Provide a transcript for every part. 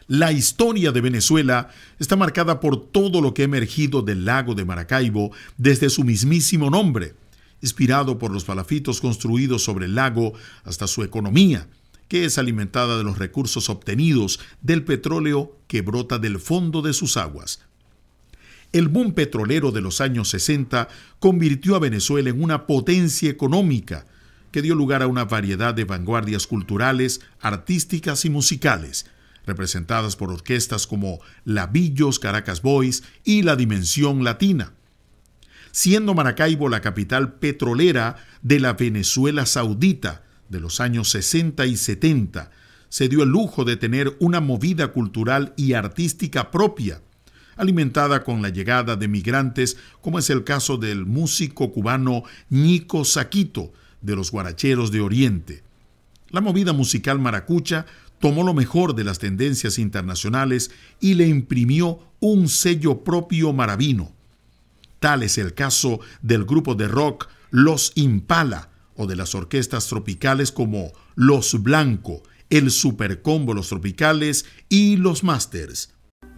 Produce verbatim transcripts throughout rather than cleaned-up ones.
La historia de Venezuela está marcada por todo lo que ha emergido del lago de Maracaibo desde su mismísimo nombre, inspirado por los palafitos construidos sobre el lago hasta su economía, que es alimentada de los recursos obtenidos del petróleo que brota del fondo de sus aguas. El boom petrolero de los años sesenta convirtió a Venezuela en una potencia económica que dio lugar a una variedad de vanguardias culturales, artísticas y musicales, representadas por orquestas como Labillos, Caracas Boys y La Dimensión Latina, siendo Maracaibo la capital petrolera de la Venezuela Saudita de los años sesenta y setenta. Se dio el lujo de tener una movida cultural y artística propia, alimentada con la llegada de migrantes, como es el caso del músico cubano Ñico Saquito, de los Guaracheros de Oriente. La movida musical maracucha tomó lo mejor de las tendencias internacionales y le imprimió un sello propio maravino. Tal es el caso del grupo de rock Los Impala o de las orquestas tropicales como Los Blanco, el Supercombo Los Tropicales y Los Masters.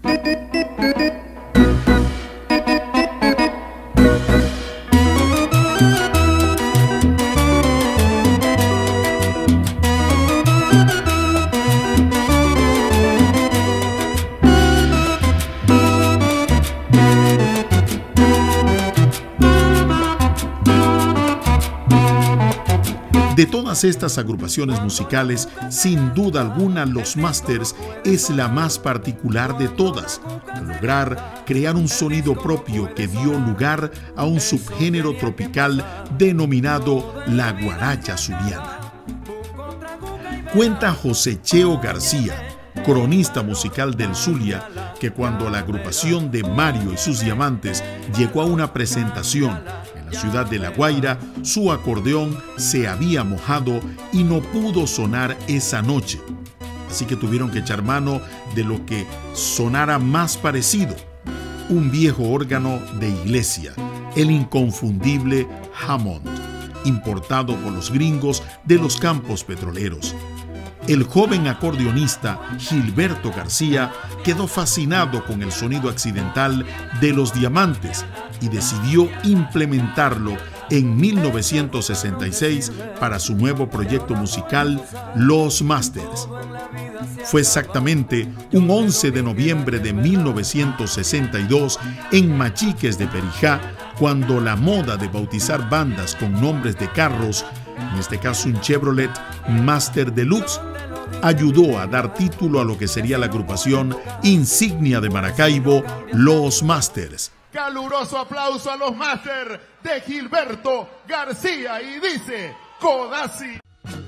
De todas estas agrupaciones musicales, sin duda alguna Los Masters es la más particular de todas, al lograr crear un sonido propio que dio lugar a un subgénero tropical denominado la guaracha zuliana. Cuenta José Cheo García, cronista musical del Zulia, que cuando la agrupación de Mario y sus Diamantes llegó a una presentación en la ciudad de La Guaira, su acordeón se había mojado y no pudo sonar esa noche. Así que tuvieron que echar mano de lo que sonara más parecido, un viejo órgano de iglesia, el inconfundible Hammond, importado por los gringos de los campos petroleros. El joven acordeonista Gilberto García quedó fascinado con el sonido accidental de los Diamantes y decidió implementarlo en mil novecientos sesenta y seis para su nuevo proyecto musical Los Masters. Fue exactamente un once de noviembre de mil novecientos sesenta y dos en Machiques de Perijá cuando la moda de bautizar bandas con nombres de carros, en este caso un Chevrolet Master Deluxe, ayudó a dar título a lo que sería la agrupación insignia de Maracaibo, Los Masters. Caluroso aplauso a Los Masters de Gilberto García y dice Codazzi.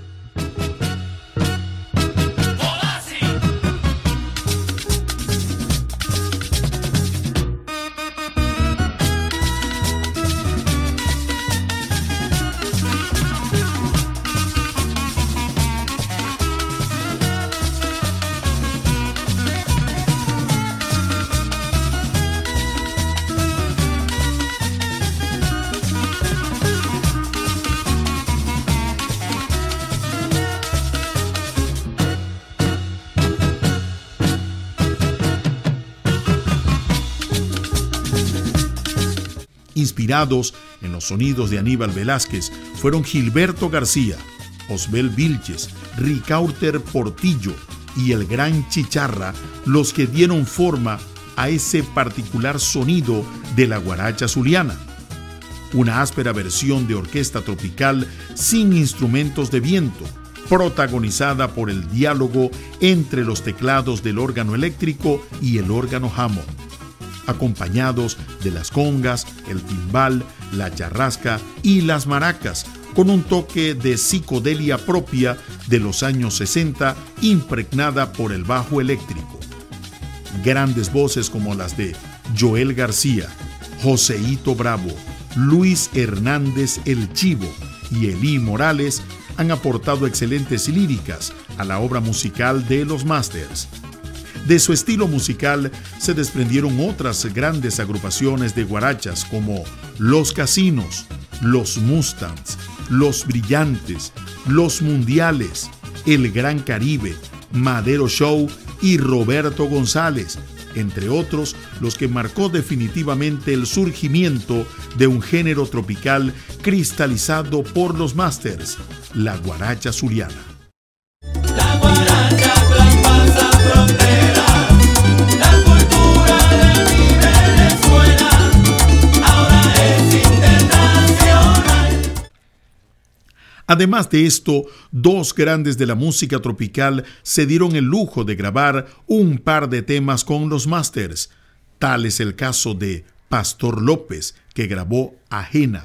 Inspirados en los sonidos de Aníbal Velázquez, fueron Gilberto García, Osbel Vilches, Ricauter Portillo y el Gran Chicharra los que dieron forma a ese particular sonido de la guaracha zuliana. Una áspera versión de orquesta tropical sin instrumentos de viento, protagonizada por el diálogo entre los teclados del órgano eléctrico y el órgano Hammond, acompañados de las congas, el timbal, la charrasca y las maracas, con un toque de psicodelia propia de los años sesenta, impregnada por el bajo eléctrico. Grandes voces como las de Joel García, Joseito Bravo, Luis Hernández El Chivo y Elí Morales han aportado excelentes líricas a la obra musical de Los Masters. De su estilo musical se desprendieron otras grandes agrupaciones de guarachas como Los Casinos, Los Mustangs, Los Brillantes, Los Mundiales, El Gran Caribe, Madero Show y Roberto González, entre otros los que marcó definitivamente el surgimiento de un género tropical cristalizado por los Masters, la guaracha zuliana. La guaracha traspasa fronteras, la cultura de mi Venezuela ahora es internacional. Además de esto, dos grandes de la música tropical se dieron el lujo de grabar un par de temas con los Masters. Tal es el caso de Pastor López, que grabó Ajena.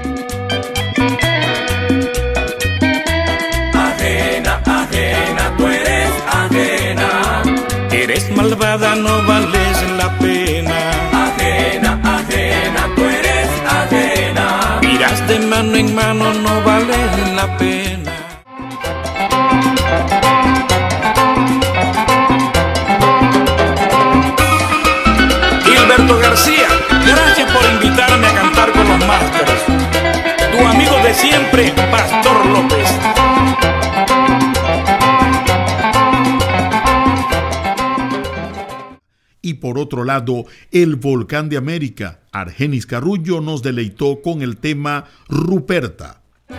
Ajena, ajena, tú eres ajena. Eres malvada, no vales la pena. Ajena, ajena, tú eres ajena. Miras de mano en mano, no vales la pena. Gilberto García, gracias por invitarme a cantar con los Masters. Tu amigo de siempre, Pastor López. Y por otro lado, el Volcán de América, Argenis Carrullo, nos deleitó con el tema Ruperta.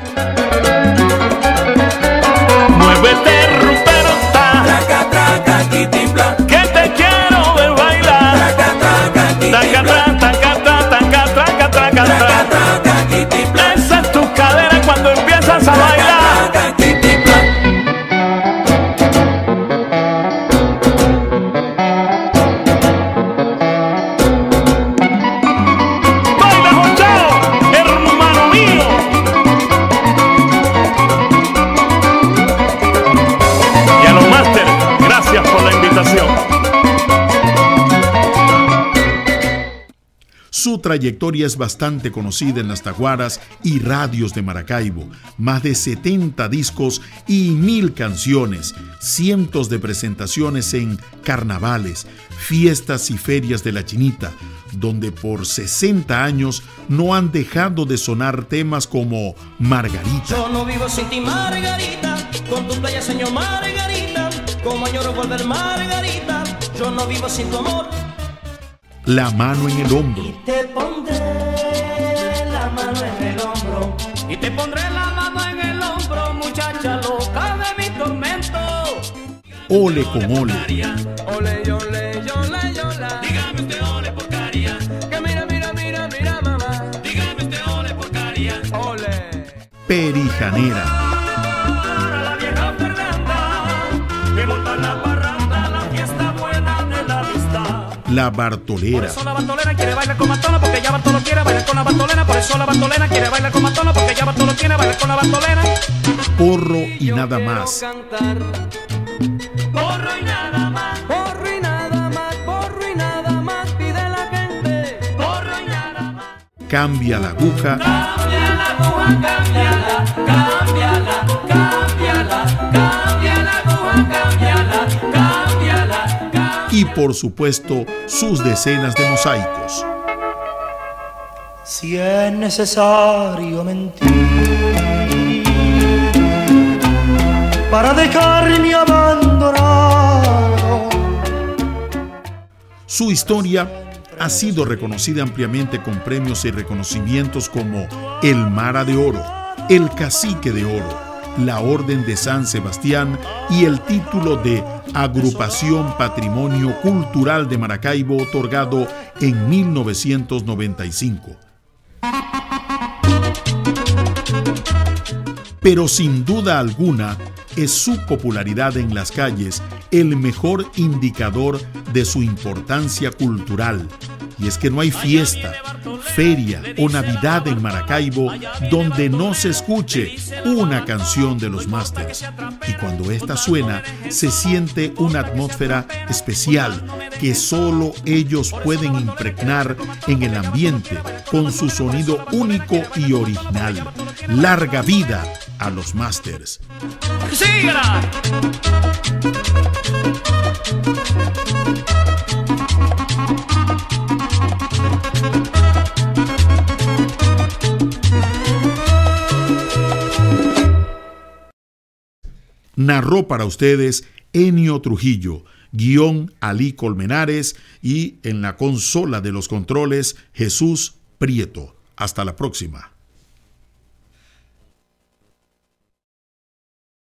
Muévete, Ruperta, traca, traca, quitimbla, que te quiero ver bailar. Traca, traca, quitimbla, traca, traca, traca, traca, traca, traca, traca, quitimbla. Esa es tu cadera cuando empiezas a bailar. Traca, quitimbla. Baila, Jochao, hermano mío. Y a los Masters, gracias por la invitación. Su trayectoria es bastante conocida en las taguaras y radios de Maracaibo. Más de setenta discos y mil canciones, cientos de presentaciones en carnavales, fiestas y ferias de la Chinita, donde por sesenta años no han dejado de sonar temas como Margarita. Yo no vivo sin ti, Margarita, con tu playa, señor Margarita, como añoro volver, Margarita, yo no vivo sin tu amor. La mano en el hombro. Y te pondré la mano en el hombro, y te pondré la mano en el hombro, muchacha loca de mi tormento. Ole con ole. Ole, ole, ole, ole. Dígame usted ole porcaria. Que mira, mira, mira, mira, mamá. Dígame usted ole porcaria. Ole. Perijanera. La vieja Fernanda, que monta la parranda, la fiesta buena de la amistad. La Bartolera. Por eso la Bartolena quiere bailar con Bartolo, porque ya Bartolo quiere bailar con la Bartolena. Por eso la Bartolena quiere bailar con Bartolo, porque ya Bartolo quiere bailar con la Bartolena. Porro y nada más. Cantar. Porro y nada más. Porro y nada más. Porro y nada más. Pide la gente. Porro y nada más. Cambia la aguja. Cambia la aguja, cámbiala, cámbiala, cámbiala, cambia la aguja, cámbiala, cámbiala, cámbiala. Y por supuesto, sus decenas de mosaicos. Si es necesario mentir para dejarme abandonado. Su historia ha sido reconocida ampliamente con premios y reconocimientos como el Mara de Oro, el Cacique de Oro, la Orden de San Sebastián y el título de Agrupación Patrimonio Cultural de Maracaibo, otorgado en mil novecientos noventa y cinco. Pero sin duda alguna, es su popularidad en las calles el mejor indicador de su importancia cultural. Y es que no hay fiesta, feria o Navidad en Maracaibo donde no se escuche una canción de los Masters. Y cuando esta suena, se siente una atmósfera especial que solo ellos pueden impregnar en el ambiente con su sonido único y original. Larga vida a los Masters. ¡Síguela! Narró para ustedes Ennio Trujillo, guión Ali Colmenares y en la consola de los controles Jesús Prieto. Hasta la próxima.